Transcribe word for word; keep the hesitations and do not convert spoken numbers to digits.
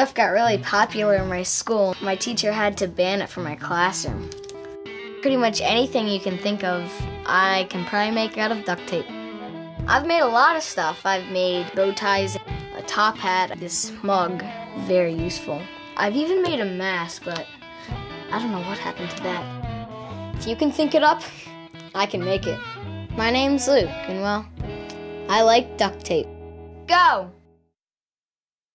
stuff got really popular in my school. My teacher had to ban it from my classroom. Pretty much anything you can think of, I can probably make out of duct tape. I've made a lot of stuff. I've made bow ties, a top hat, this mug, very useful. I've even made a mask, but I don't know what happened to that. If you can think it up, I can make it. My name's Luke, and well, I like duct tape. Go!